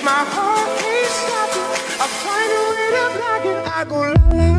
my heart can't stop it. I find a way to block it. I go la la